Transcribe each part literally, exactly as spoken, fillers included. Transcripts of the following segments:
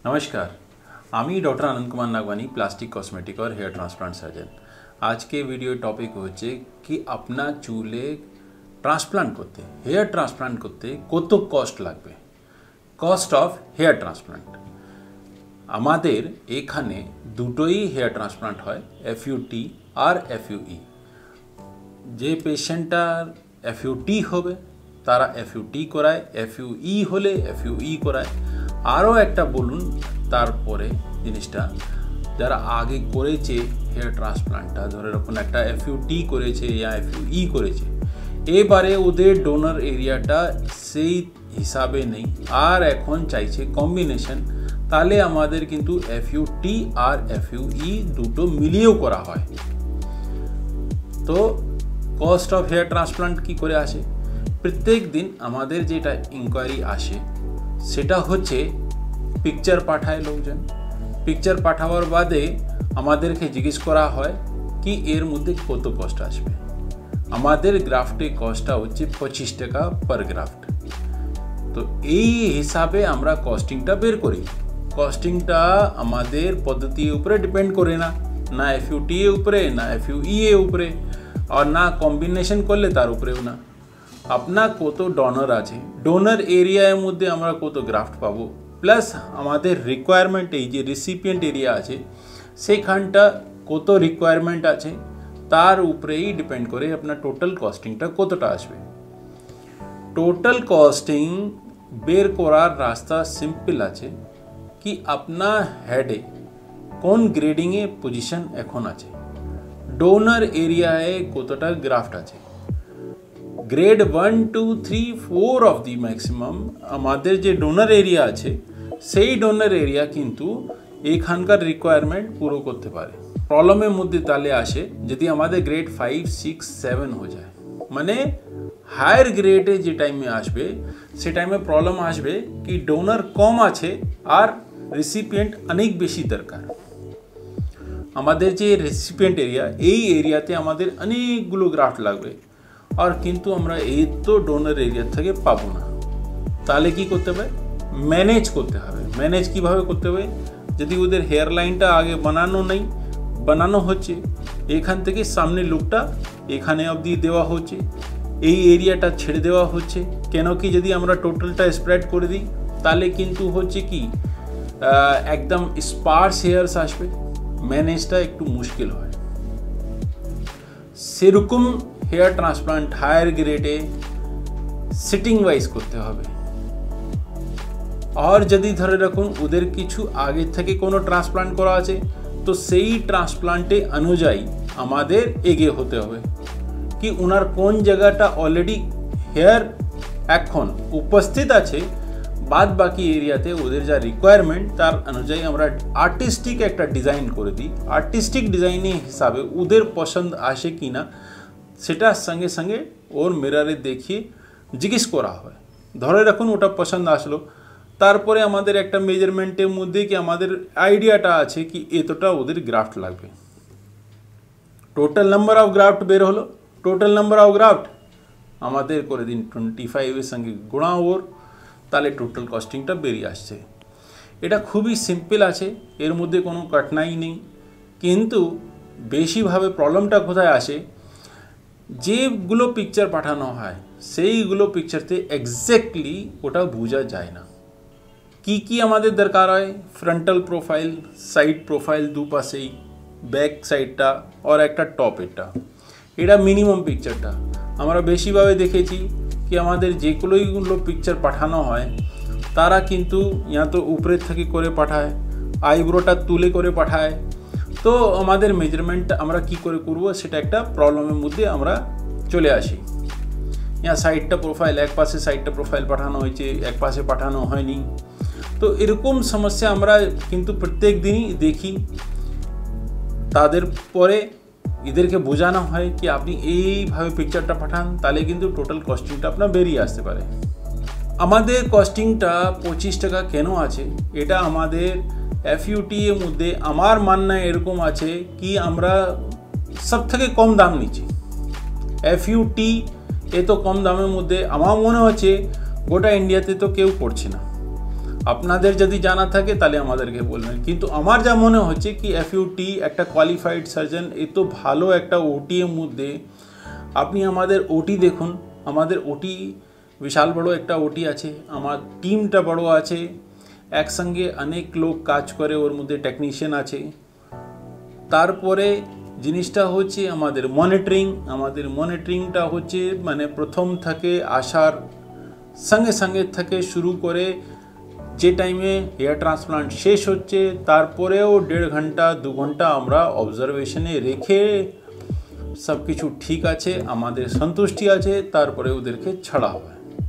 नमस्कार, आमी doctor Anand Kumar Nagwani plastic cosmetic और हेयर ट्रांसप्लांट सर्जन। आज के वीडियो टॉपिक होच्छे कि अपना चूले ट्रांसप्लांट करते हेयर ट्रांसप्लांट करते कत कस्ट लागबे, कस्ट अफ हेयर ट्रांसप्लांट। आमादेर एखाने दुटोई हेयर ट्रांसप्लांट हय, एफइउटी और एफइउई। जे पेशेंटार एफइउटी होबे तारा एफइउटी कराय, एफइउई होले एफइउई कराय। आरो एकटा बोलुन तारपरे जिनिसटा যারা আগে করেছে হেয়ার ট্রান্সপ্লান্টটা, ধরে রাখুন একটা এফইউটি করেছে या এফইউই করেছে, এবারে ওদের ডোনার এরিয়াটা সেই হিসাবে নেই আর এখন চাইছে কম্বিনেশন, তাহলে আমাদের কিন্তু এফইউটি আর এফইউই দুটো মিলিয়েও করা হয়। তো কস্ট অফ হেয়ার ট্রান্সপ্লান্ট কি করে আসে? প্রত্যেক দিন আমাদের যেটা ইনকোয়ারি আসে সেটা হচ্ছে পিকচার পাঠায় লোকজন। পিকচার পাঠাবার বাদে আমাদেরকে জিজ্ঞেস করা হয় কি এর মধ্যে কত কষ্ট আসবে। আমাদের গ্রাফটে কস্টটা হচ্ছে পঁচিশ টাকা পার গ্রাফট। তো এই হিসাবে আমরা কস্টিংটা বের করি। কস্টিংটা আমাদের পদ্ধতির উপরে ডিপেন্ড করে না, না এফইউটি এর উপরে, না এফইউই এর উপরে, আর না কম্বিনেশন করলে তার উপরেও না। আপনার কত ডোনার আছে, ডোনার এরিয়ার মধ্যে আমরা কত গ্রাফট পাবো, প্লাস আমাদের রিকোয়ারমেন্ট এই যে রিসিপিয়েন্ট এরিয়া আছে সেইখানটা কত রিকোয়ারমেন্ট আছে তার উপরেই ডিপেন্ড করে আপনার টোটাল কস্টিংটা কতটা আসবে। টোটাল কস্টিং বের করার রাস্তা সিম্পল আছে কি আপনার হেডে কোন গ্রেডিংয়ে পজিশন এখন আছে, ডোনার এরিয়ায় কতটা গ্রাফট আছে। Grade one two three four of the maximum আমাদের যে ডোনার এরিয়া আছে সেই ডোনার এরিয়া কিন্তু এখানকার রিকোয়ারমেন্ট পুরো করতে পারে। প্রবলেমের মধ্যে তাহলে আসে যদি আমাদের গ্রেড ফাইভ সিক্স সেভেন হয়ে যায়, মানে হায়ার গ্রেডে যে টাইমে আসবে সে টাইমে প্রবলেম আসবে কি ডোনার কম আছে আর রেসিপিয়েন্ট অনেক বেশি দরকার। আমাদের যে রেসিপিয়েন্ট এরিয়া এই এরিয়াতে আমাদের অনেকগুলো গ্রাফট লাগবে আর কিন্তু আমরা এই তো ডোনার এরিয়া থেকে পাবো না। তাহলে কি করতে হবে? ম্যানেজ করতে হবে। ম্যানেজ কিভাবে করতে হবে? যদি ওদের হেয়ার লাইনটা আগে বানানো নেই, বানানো হচ্ছে, এখান থেকে সামনে লুকটা এখানে অবধি দেওয়া হচ্ছে, এই এরিয়াটা ছেড়ে দেওয়া হচ্ছে। কেন কি যদি আমরা টোটালটা স্প্রেড করে দিই তাহলে কিন্তু হচ্ছে কি একদম স্পার্স হেয়ার্স আসবে, ম্যানেজটা একটু মুশকিল হয়। সেরকম হেয়ার ট্রান্সপ্লান্ট হায়ার গ্রেডে সিটিং ওয়াইজ করতে হবে। আর যদি ধরে রাখুন ওদের কিছু আগে থেকে কোনো ট্রান্সপ্লান্ট করা আছে তো সেই ট্রান্সপ্লান্টে অনুযায়ী আমাদের এগিয়ে হতে হবে কি ওনার কোন জায়গাটা অলরেডি হেয়ার এখন উপস্থিত আছে, বাদ বাকি এরিয়াতে ওদের যা রিকোয়ারমেন্ট তার অনুযায়ী আমরা আর্টিস্টিক একটা ডিজাইন করে দিই। আর্টিস্টিক ডিজাইনের হিসাবে ওদের পছন্দ আসে কি না সেটার সঙ্গে সঙ্গে ওর মিররে দেখিয়ে জিজ্ঞেস করা হয়। ধরে রাখুন ওটা পছন্দ আসলো, তারপরে আমাদের একটা মেজারমেন্টের মধ্যে কি আমাদের আইডিয়াটা আছে কি এতটা ওদের গ্রাফট লাগবে। টোটাল নাম্বার অফ গ্রাফট বের হলো, টোটাল নাম্বার অফ গ্রাফট আমাদের করে দিন টোয়েন্টি ফাইভের সঙ্গে গুণা ওর, তাহলে টোটাল কস্টিংটা বেরিয়ে আসছে। এটা খুবই সিম্পল আছে, এর মধ্যে কোনো কঠনাই নেই। কিন্তু বেশিভাবে প্রবলেমটা কোথায় আসে, যেগুলো পিকচার পাঠানো হয় সেইগুলো পিকচারতে এক্স্যাক্টলি ওটা বোঝা যায় না কি কি আমাদের দরকার হয়। ফ্রন্টাল প্রোফাইল, সাইড প্রোফাইল দুপাশেই, ব্যাক সাইডটা আর একটা টপেরটা, এটা মিনিমাম পিকচারটা আমরা বেশিভাবে দেখেছি কি আমাদের যেগুলোইগুলো পিকচার পাঠানো হয় তারা কিন্তু ইয়া তো উপরের থেকে করে পাঠায়, আইব্রোটা তুলে করে পাঠায়। তো আমাদের মেজারমেন্ট আমরা কি করে করব সেটা একটা প্রবলেমের মধ্যে আমরা চলে আসি। ইয়া সাইডটা প্রোফাইল, এক পাশে সাইডটা প্রোফাইল পাঠানো হয়েছে, এক পাশে পাঠানো হয়নি। তো এরকম সমস্যা আমরা কিন্তু প্রত্যেক দিনই দেখি। তাদের পরে এদেরকে বোঝানো হয় কি আপনি এইভাবে পিকচারটা পাঠান, তাহলে কিন্তু টোটাল কস্টিংটা আপনার বেরিয়ে আসতে পারে। আমাদের কস্টিংটা পঁচিশ টাকা কেন আছে? এটা আমাদের এফইউটি এর মধ্যে আমার মাননা এরকম আছে কি আমরা সব থেকে কম দাম নিচ্ছি। এফইউটি এত কম দামের মধ্যে আমার মনে হচ্ছে গোটা ইন্ডিয়াতে তো কেউ করছে না। আপনাদের যদি জানা থাকে তাহলে আমাদেরকে বলবেন। কিন্তু আমার যা মনে হচ্ছে কি এফইউটি একটা কোয়ালিফাইড সার্জন, এত ভালো একটা ওটি এর মধ্যে আপনি আমাদের ওটি দেখুন, আমাদের ওটি বিশাল বড় একটা ওটি আছে, আমার টিমটা বড় আছে, একসঙ্গে অনেক লোক কাজ করে, ওর মধ্যে টেকনিশিয়ান আছে। তারপরে জিনিসটা হচ্ছে আমাদের মনিটরিং, আমাদের মনিটরিংটা হচ্ছে মানে প্রথম থেকে আসার সঙ্গে সঙ্গে থেকে শুরু করে যে টাইমে হেয়ার ট্রান্সপ্লান্ট শেষ হচ্ছে তারপরেও দেড় ঘন্টা দু ঘন্টা আমরা অবজারভেশনে রেখে সব কিছু ঠিক আছে, আমাদের সন্তুষ্টি আছে, তারপরে ওদেরকে ছাড়া হয়।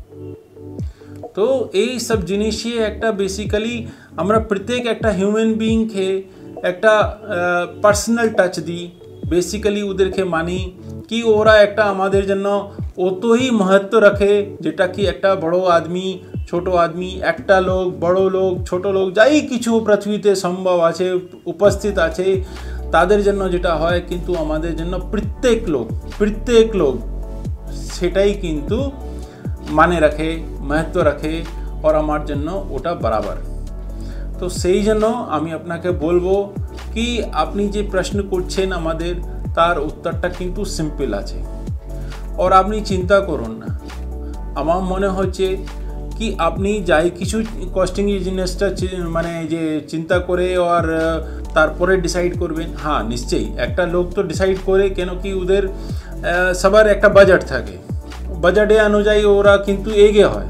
তো এই সব জিনিসই একটা বেসিক্যালি আমরা প্রত্যেক একটা হিউম্যান বিইংকে একটা পার্সোনাল টাচ দিই, বেসিক্যালি ওদেরকে মানি কি ওরা একটা আমাদের জন্য অতই महत्व রাখে, যেটা কি একটা বড় আদমি ছোট আদমি, একটা লোক বড় লোক ছোট লোক যাই কিছু পৃথিবীতে সম্ভব আছে উপস্থিত আছে তাদের জন্য যেটা হয়, কিন্তু আমাদের জন্য প্রত্যেক লোক প্রত্যেক লোক সেটাই কিন্তু মানে রাখে, महत्व রাখে, আর আমার জন্য ওটা বরাবর। তো সেই জন্য আমি আপনাকে বলবো কি আপনি যে প্রশ্ন করছেন আমাদের তার উত্তরটা কিন্তু সিম্পল আছে, আর আপনি চিন্তা করুন না। আমার মনে হচ্ছে কি আপনি যাই কিছু কস্টিং জিনিসটা মানে যে চিন্তা করে আর তারপরে ডিসাইড করবেন, হ্যাঁ নিশ্চয়ই একটা লোক তো ডিসাইড করে, কেন কি ওদের সবার একটা বাজেট থাকে, বাজেটে অনুযায়ী ওরা কিন্তু এগিয়ে হয়,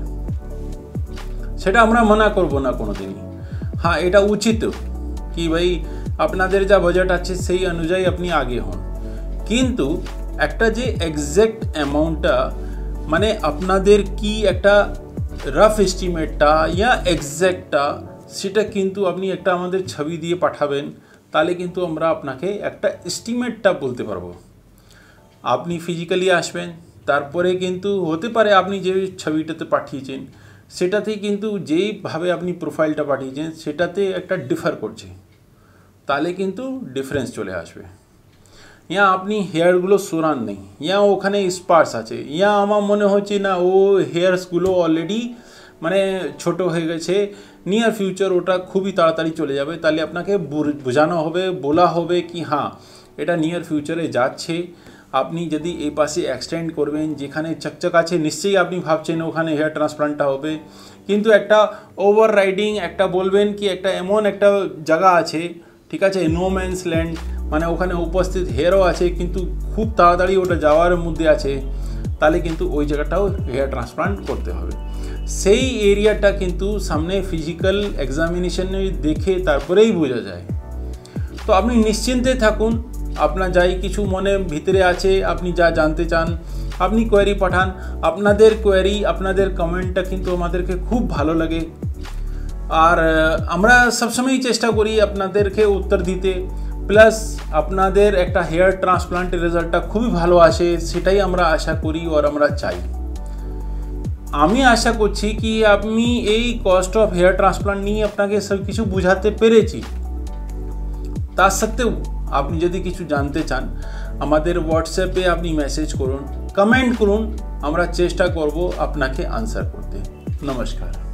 সেটা আমরা মানা করব না কোনোদিনই। হ্যাঁ এটা উচিত কি ভাই আপনাদের যা বাজেট আছে সেই অনুযায়ী আপনি আগে হন, কিন্তু একটা যে এক্সাক্ট অ্যামাউন্টটা মানে আপনাদের কি একটা রাফ এস্টিমেটটা ইয়া এক্সাক্টটা সেটা কিন্তু আপনি একটা আমাদের ছবি দিয়ে পাঠাবেন, তাহলে কিন্তু আমরা আপনাকে একটা এস্টিমেটটা বলতে পারবো। আপনি ফিজিক্যালি আসবেন, তারপরে কিন্তু হতে পারে আপনি যে ছবিটাতে পাঠিয়েছেন সেটাতেই কিন্তু যেইভাবে আপনি প্রোফাইলটা পাঠিয়েছেন সেটাতে একটা ডিফার করছে, তাহলে কিন্তু ডিফারেন্স চলে আসবে। ইয়া আপনি হেয়ারগুলো সরান নেই, ইয়া ওখানে স্পার্স আছে, ইয়া আমার মনে হচ্ছে না ও হেয়ারসগুলো অলরেডি মানে ছোট হয়ে গেছে, নিয়ার ফিউচার ওটা খুবই তাড়াতাড়ি চলে যাবে, তাহলে আপনাকে বোঝানো হবে, বলা হবে কি হ্যাঁ এটা নিয়ার ফিউচারে যাচ্ছে। আপনি যদি এই পাশে এক্সটেন্ড করবেন যেখানে চকচক আছে নিশ্চয়ই আপনি ভাবছেন ওখানে হেয়ার ট্রান্সপ্লান্টটা হবে, কিন্তু একটা ওভার রাইডিং একটা বলবেন কি একটা এমন একটা জায়গা আছে, ঠিক আছে নো ম্যানস ল্যান্ড, মানে ওখানে উপস্থিত হেয়ারও আছে কিন্তু খুব তাড়াতাড়ি ওটা যাওয়ার মধ্যে আছে, তাহলে কিন্তু ওই জায়গাটাও হেয়ার ট্রান্সপ্লান্ট করতে হবে। সেই এরিয়াটা কিন্তু সামনে ফিজিক্যাল এক্সামিনেশনে দেখে তারপরেই বোঝা যায়। তো আপনি নিশ্চিন্তে থাকুন, আপনার যাই কিছু মনে ভিতরে আছে আপনি যা জানতে চান আপনি কোয়েরি পাঠান, আপনাদের কোয়েরি আপনাদের কমেন্টটা কিন্তু আমাদেরকে খুব ভালো লাগে, আর আমরা সবসময়ই চেষ্টা করি আপনাদেরকে উত্তর দিতে, প্লাস আপনাদের একটা হেয়ার ট্রান্সপ্লান্টের রেজাল্টটা খুবই ভালো আসে সেটাই আমরা আশা করি আর আমরা চাই। আমি আশা করছি কি আপনি এই কস্ট অফ হেয়ার ট্রান্সপ্লান্ট নিয়ে আপনাকে সব কিছু বুঝাতে পেরেছি। তা সত্ত্বেও আপনি যদি কিছু জানতে চান আমাদের হোয়াটসঅ্যাপে আপনি মেসেজ করুন, কমেন্ট করুন, আমরা চেষ্টা করব আপনাকে আনসার করতে। নমস্কার।